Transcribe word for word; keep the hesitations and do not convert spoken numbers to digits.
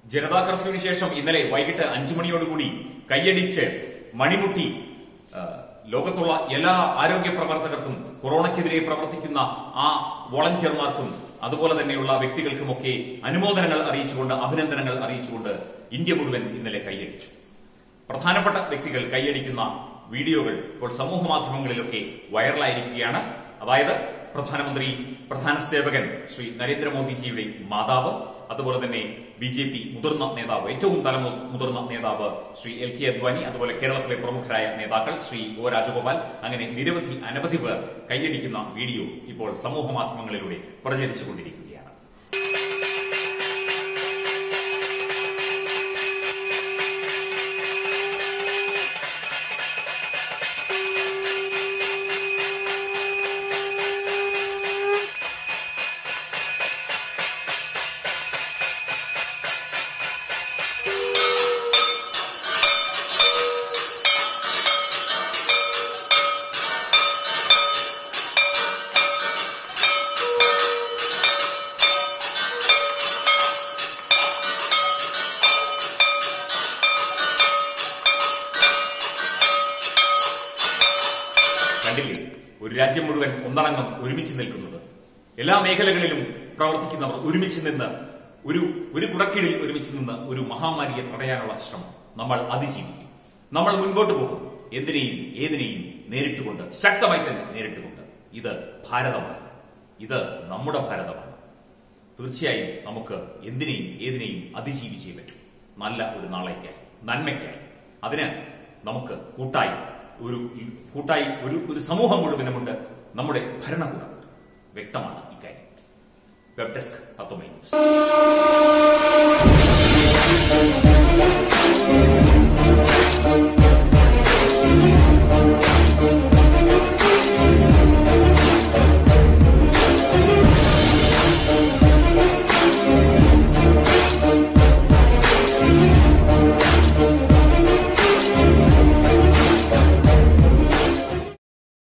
ജനതാ കർഫ്യൂവിന് ശേഷം ഇന്നലെ വൈകിട്ട് അഞ്ചു മണിയോടുകൂടി കൈയടിച്ച് മണിമുട്ടി ലോകത്തുള്ള എല്ലാ ആരോഗ്യ പ്രവർത്തകർക്കും കൊറോണയ്ക്കെതിരെ പ്രവർത്തിക്കുന്ന ആ വോളണ്ടിയർമാർക്കും അതുപോലെ തന്നെയുള്ള വ്യക്തികൾക്കുമൊക്കെ അനുമോദനങ്ങൾ അറിയിച്ചുകൊണ്ട് അഭിനന്ദനങ്ങൾ അറിയിച്ചുകൊണ്ട് ഇന്ത്യ മുഴുവൻ ഇന്നലെ കൈയടിച്ചു. പ്രധാനപ്പെട്ട വ്യക്തികൾ കൈയടിക്കുന്ന വീഡിയോകൾ ഇപ്പോൾ സമൂഹ മാധ്യമങ്ങളിലൊക്കെ വൈറലായിരിക്കുകയാണ്. അതായത് പ്രധാനമന്ത്രി പ്രധാന സേവകൻ ശ്രീ നരേന്ദ്രമോദിജിയുടെ മാതാവ്, അതുപോലെ തന്നെ ബി ജെ പി മുതിർന്ന നേതാവ്, ഏറ്റവും തല മുതിർന്ന നേതാവ് ശ്രീ എൽ കെ അദ്വാനി, അതുപോലെ കേരളത്തിലെ പ്രമുഖരായ നേതാക്കൾ ശ്രീ ഒ രാജഗോപാൽ, അങ്ങനെ നിരവധി അനവധി പേർ കൈയടിക്കുന്ന വീഡിയോ ഇപ്പോൾ സമൂഹ മാധ്യമങ്ങളിലൂടെ പ്രചരിച്ചുകൊണ്ടിരിക്കുകയാണ്. കണ്ടില്ലേ, ഒരു രാജ്യം മുഴുവൻ ഒന്നടങ്കം ഒരുമിച്ച് നിൽക്കുന്നത്, എല്ലാ മേഖലകളിലും പ്രവർത്തിക്കുന്നവർ ഒരുമിച്ച് നിന്ന് ഒരു ഒരു കുടക്കീഴിൽ ഒരുമിച്ച് നിന്ന് ഒരു മഹാമാരിയെ തടയാനുള്ള ശ്രമം നമ്മൾ അതിജീവിക്കും. നമ്മൾ മുൻപോട്ട് പോകും, എന്തിനേയും ഏതിനേയും നേരിട്ടുകൊണ്ട്, ശക്തമായി തന്നെ നേരിട്ടുകൊണ്ട്. ഇത് ഭാരതമാണ്, ഇത് നമ്മുടെ ഭാരതമാണ്. തീർച്ചയായും നമുക്ക് എന്തിനേയും ഏതിനേയും അതിജീവിച്ചേ പറ്റൂ, നല്ല ഒരു നാളേക്കായി, നന്മയ്ക്കായി. അതിന് നമുക്ക് കൂട്ടായി ഒരു കൂട്ടായി ഒരു ഒരു സമൂഹം മുഴുവനുമുണ്ട്, നമ്മുടെ ഭരണകൂടം. വ്യക്തമാണ് ഇക്കാര്യം. Web desk Tatwamayi news.